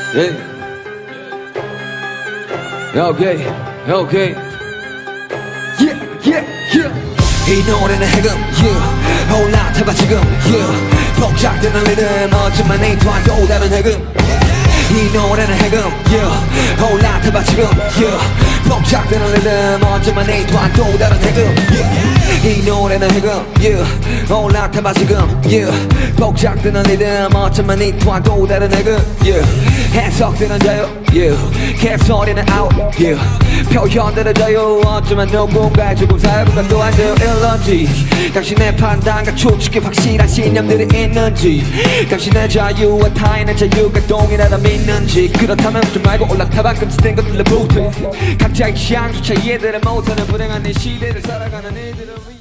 Yeah. Okay, okay. Yeah, yeah, yeah. 이 노래는 해금, yeah. 올라타봐 지금, yeah. 복작되는 리듬, 어쩌면 이 또한 또 다른 해금. 이 노래는 해금, yeah. 올라타봐 지금, yeah. 복작되는 리듬, 어쩌면 이 또한 또 다른 해금, yeah. 이 노래는 해금, yeah. 올라타봐 지금, yeah. 복작되는 리듬, 어쩌면 이 또한 또 다른 해금, yeah. 해석되는 자유, yeah. 개소리는 out, yeah. 표현들은 자유, 어쩌면 누군가의 죽음 살고가 또한 자유일런지 당신의 판단과 추측에 확실한 신념들이 있는지 당신의 자유와 타인의 자유가 동일하다 믿는지 그렇다면 좀 말고 올라타봐 끔찍된 것들로 붙어 각자의 취향조차 이해들을 못하는 불행한 이 시대를 살아가는 이들을 위해